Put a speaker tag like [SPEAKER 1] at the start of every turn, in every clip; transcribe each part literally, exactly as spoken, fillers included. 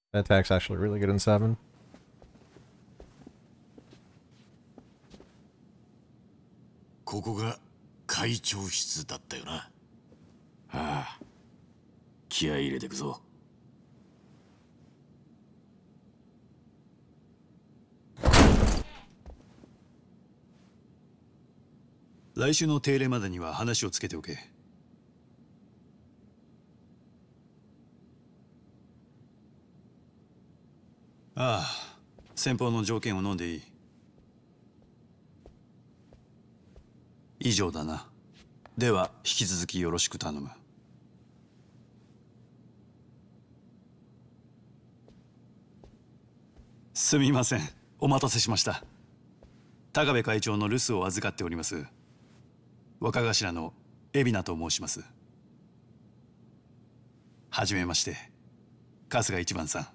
[SPEAKER 1] That attack's actually really good in seven.
[SPEAKER 2] ここが会長室だったよな。ああ、気合い入れてくぞ。
[SPEAKER 3] 来週の定例までには話をつけておけ。ああ、先方の条件を飲んでいい。以上だな。では引き続きよろしく頼む。すみません、お待たせしました。高部会長の留守を預かっております若頭の海老名と申します。はじめまして、春日一番さん。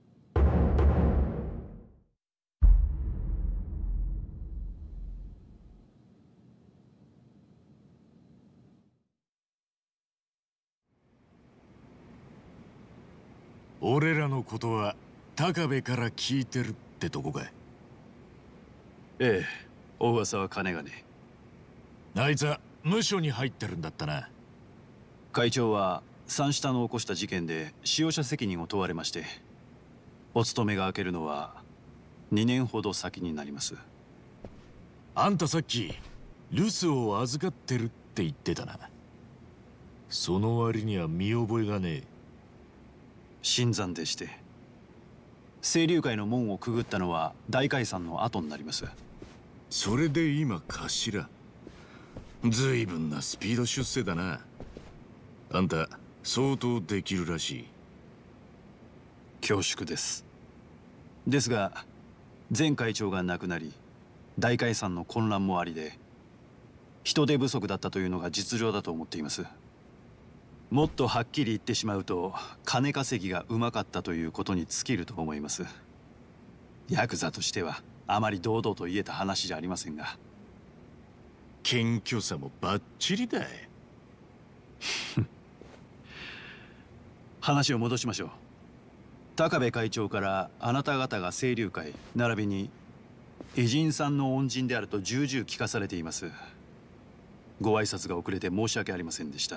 [SPEAKER 2] 俺らのことは高部から聞いてるってとこかい。
[SPEAKER 3] ええ、お噂は金がね。
[SPEAKER 2] あいつは無所に入ってるんだったな。
[SPEAKER 3] 会長は三下の起こした事件で使用者責任を問われまして、お勤めが明けるのはにねんほど先になります。
[SPEAKER 2] あんたさっき留守を預かってるって言ってたな。その割には見覚えがねえ。
[SPEAKER 3] 新参でして、清流会の門をくぐったのは大解散の後になります。
[SPEAKER 2] それで今頭。ずいぶんなスピード出世だな。あんた相当できるらしい。
[SPEAKER 3] 恐縮です。ですが前会長が亡くなり、大解散の混乱もありで人手不足だったというのが実情だと思っています。もっとはっきり言ってしまうと、金稼ぎがうまかったということに尽きると思います。ヤクザとしてはあまり堂々と言えた話じゃありませんが。
[SPEAKER 2] 謙虚さもバッチリだい。
[SPEAKER 3] 話を戻しましょう。高部会長からあなた方が清流会並びに偉人さんの恩人であると重々聞かされています。ご挨拶が遅れて申し訳ありませんでした。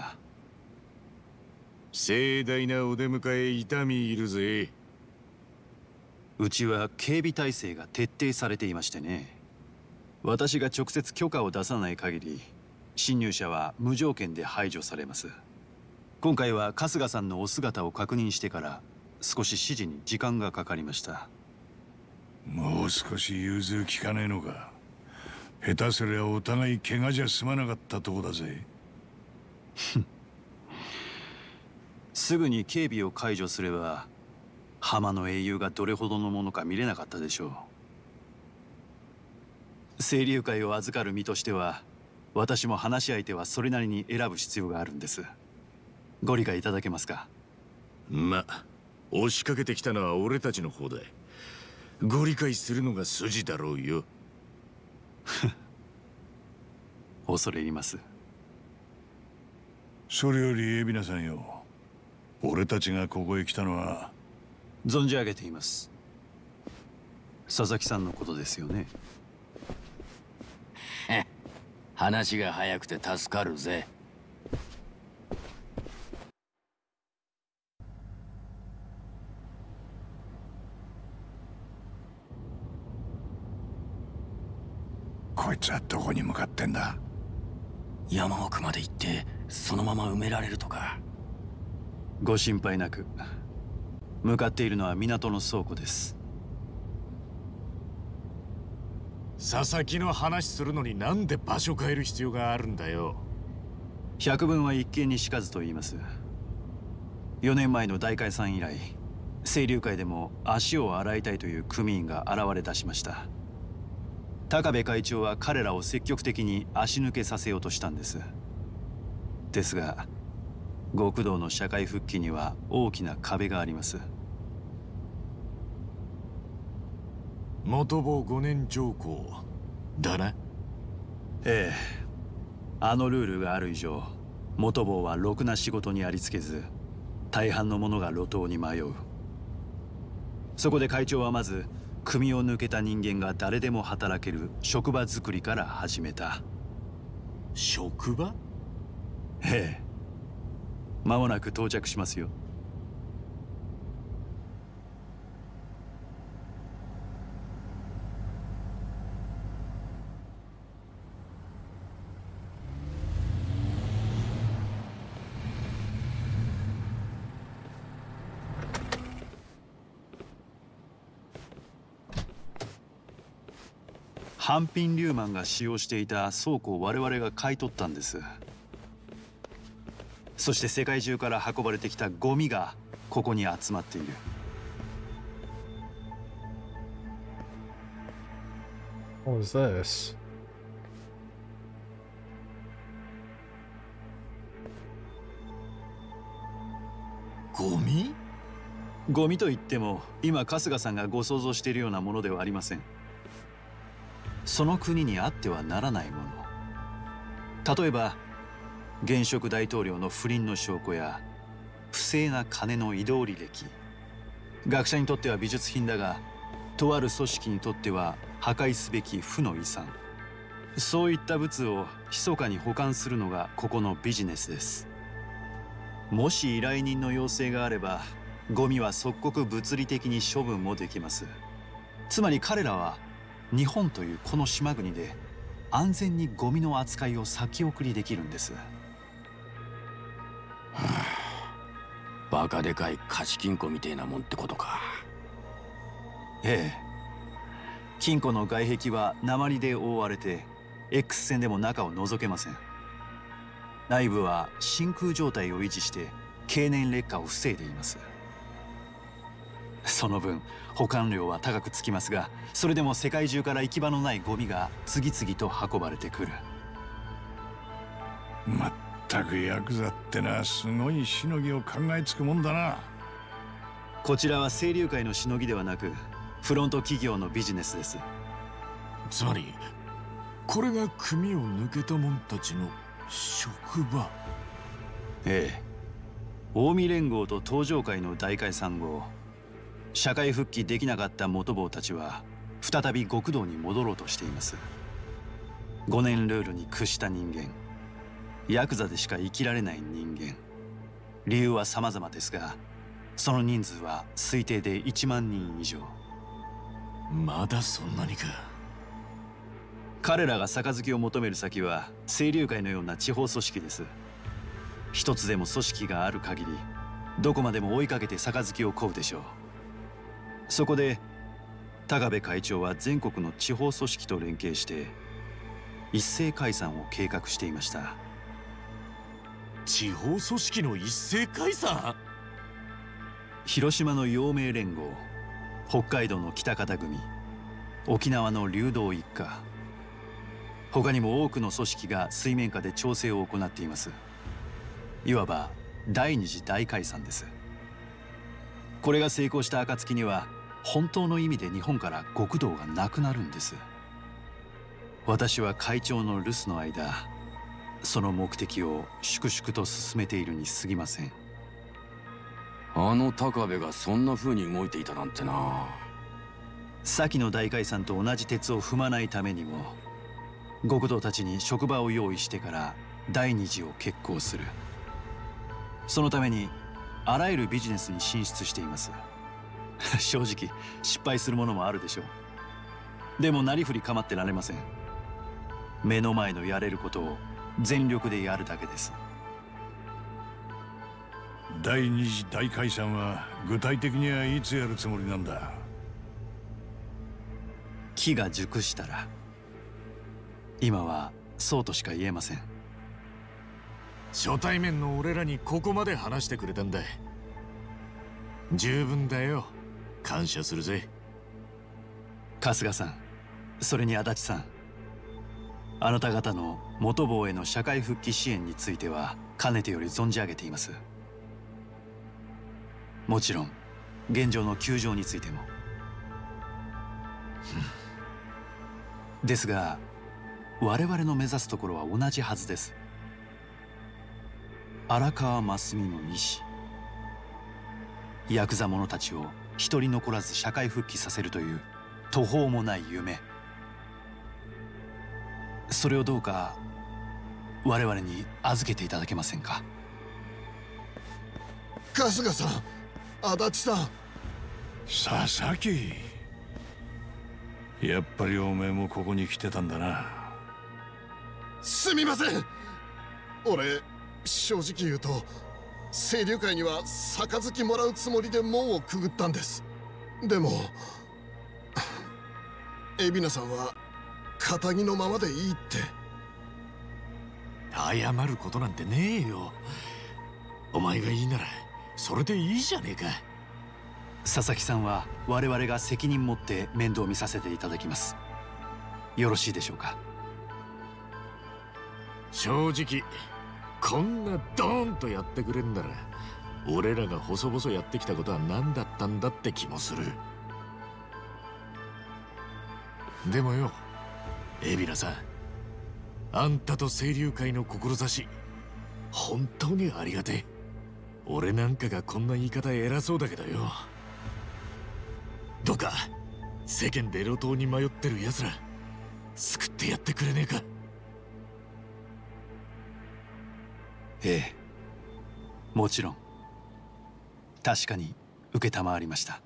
[SPEAKER 2] 盛大なお出迎え痛みいるぜ。
[SPEAKER 3] うちは警備体制が徹底されていましてね。私が直接許可を出さない限り侵入者は無条件で排除されます。今回は春日さんのお姿を確認してから少し指示に時間がかかりました。
[SPEAKER 4] もう少し融通きかねえのか。下手すりゃお互い怪我じゃ済まなかったとこだぜ。
[SPEAKER 3] すぐに警備を解除すれば浜の英雄がどれほどのものか見れなかったでしょう。清流会を預かる身としては、私も話し相手はそれなりに選ぶ必要があるんです。ご理解いただけますか。
[SPEAKER 2] ま、押しかけてきたのは俺たちの方だ。ご理解するのが筋だろうよ。
[SPEAKER 3] 恐れ入ります。
[SPEAKER 4] それより海老名さんよ、俺たちがここへ来たのは。
[SPEAKER 3] 存じ上げています。佐々木さんのことですよね。
[SPEAKER 5] 話が早くて助かるぜ。
[SPEAKER 4] こいつはどこに向かってんだ。
[SPEAKER 5] 山奥まで行ってそのまま埋められるとか。
[SPEAKER 3] ご心配なく。向かっているのは港の倉庫です。
[SPEAKER 2] 佐々木の話するのになんで場所変える必要があるんだよ。
[SPEAKER 3] 百聞は一見にしかずと言います。よねんまえの大解散以来、清流会でも足を洗いたいという組員が現れ出しました。高部会長は彼らを積極的に足抜けさせようとしたんです。ですが極道の社会復帰には大きな壁があります。
[SPEAKER 2] 元坊ごねん条項だな。
[SPEAKER 3] ええ、あのルールがある以上、元坊はろくな仕事にありつけず、大半の者が路頭に迷う。 そこで会長はまず組を抜けた人間が誰でも働ける職場作りから始めた。
[SPEAKER 2] 職場？
[SPEAKER 3] ええ、間もなく到着しますよ。ハンピン・リューマンが使用していた倉庫を我々が買い取ったんです。そして世界中から運ばれてきたゴミがここに集まっている。
[SPEAKER 1] What is this?
[SPEAKER 2] ゴミ？
[SPEAKER 3] ゴミといっても今春日さんがご想像しているようなものではありません。その国にあってはならないもの。例えば現職大統領の不倫の証拠や不正な金の移動履歴。学者にとっては美術品だが、とある組織にとっては破壊すべき負の遺産。そういった物を密かに保管するのがここのビジネスです。もし依頼人の要請があれば、ゴミは即刻物理的に処分もできます。つまり彼らは日本というこの島国で安全にゴミの扱いを先送りできるんです。
[SPEAKER 5] はあ、バカでかい貸金庫みてえなもんってことか。
[SPEAKER 3] ええ、金庫の外壁は鉛で覆われて X 線でも中を覗けません。内部は真空状態を維持して経年劣化を防いでいます。その分保管料は高くつきますが、それでも世界中から行き場のないゴミが次々と運ばれてくる。
[SPEAKER 4] まったくヤクザってのはすごいしのぎを考えつくもんだな。
[SPEAKER 3] こちらは清流会のしのぎではなくフロント企業のビジネスです。
[SPEAKER 2] つまりこれが組を抜けた者たちの職場。
[SPEAKER 3] ええ、近江連合と東上会の大解散後、社会復帰できなかった元坊たちは再び極道に戻ろうとしています。ごねんルールに屈した人間、ヤクザでしか生きられない人間。理由は様々ですが、その人数は推定でいちまんにん以上。
[SPEAKER 2] まだそんなにか。
[SPEAKER 3] 彼らが杯を求める先は清流会のような地方組織です。一つでも組織がある限り、どこまでも追いかけて杯を乞うでしょう。そこで高部会長は全国の地方組織と連携して一斉解散を計画していました。
[SPEAKER 2] 地方組織の一斉解散？
[SPEAKER 3] 広島の陽明連合、北海道の北方組、沖縄の流動一家、他にも多くの組織が水面下で調整を行っています。いわば第二次大解散です。これが成功した暁には本当の意味で日本から極道がなくなるんです。私は会長の留守の間、その目的を粛々と進めているに過ぎません。
[SPEAKER 5] あの高部がそんな風に動いていたなんてな。
[SPEAKER 3] 先の大解散と同じ鉄を踏まないためにも、極道たちに職場を用意してから第二次を決行する。そのためにあらゆるビジネスに進出しています。正直失敗するものもあるでしょう。でもなりふり構ってられません。目の前のやれることを全力でやるだけです。
[SPEAKER 4] 第二次大解散は具体的にはいつやるつもりなんだ？
[SPEAKER 3] 機が熟したら。今はそうとしか言えません。
[SPEAKER 2] 初対面の俺らにここまで話してくれたんだ。十分だよ。感謝するぜ。
[SPEAKER 3] 春日さん、それに足立さん、あなた方の元坊への社会復帰支援についてはかねてより存じ上げています。もちろん現状の窮状についても。ですが我々の目指すところは同じはずです。荒川真澄の意志、 ヤクザ者たちを一人残らず社会復帰させるという途方もない夢、それをどうか我々に預けていただけませんか？
[SPEAKER 6] 春日さん、足立さん。
[SPEAKER 4] 佐々木、やっぱりおめえもここに来てたんだな。
[SPEAKER 6] すみません。俺正直言うと清流会には杯もらうつもりで門をくぐったんです。でも海老名さんは堅気のままでいいって。
[SPEAKER 2] 謝ることなんてねえよ。お前がいいならそれでいいじゃねえか。
[SPEAKER 3] 佐々木さんは我々が責任持って面倒見させていただきます。よろしいでしょうか？
[SPEAKER 2] 正直こんなドーンとやってくれんなら俺らが細々やってきたことは何だったんだって気もする。でもよ、海老名さん、あんたと清流会の志本当にありがてえ。俺なんかがこんな言い方偉そうだけどよ、どうか世間で路頭に迷ってる奴ら救ってやってくれねえか？
[SPEAKER 3] ええ、もちろん。確かに承りました。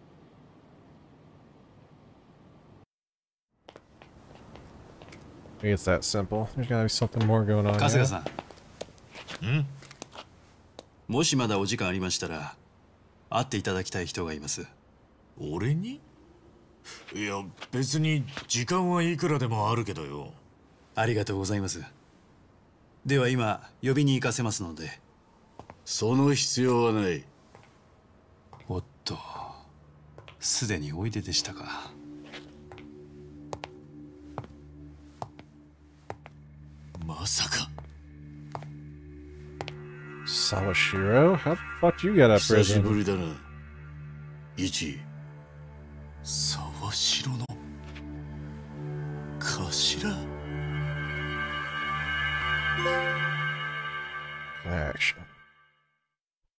[SPEAKER 1] I think it's that simple. There's gotta be something more going on
[SPEAKER 3] 春
[SPEAKER 1] here.
[SPEAKER 3] 日さん、
[SPEAKER 2] ん？
[SPEAKER 3] もしまだお時間ありましたら会っていただきたい人がいます。
[SPEAKER 2] 俺に？いや別に時間はいくらでもあるけどよ。
[SPEAKER 3] ありがとうございます。では今呼びに行かせますので。
[SPEAKER 7] その必要はない。
[SPEAKER 3] おっと、すでにおいででしたか。
[SPEAKER 2] まさか。
[SPEAKER 1] Sawashiro? How the fuck you get out of
[SPEAKER 7] 久しぶ
[SPEAKER 1] prison?
[SPEAKER 7] りだな。一。
[SPEAKER 2] 沢城の頭？
[SPEAKER 1] Action.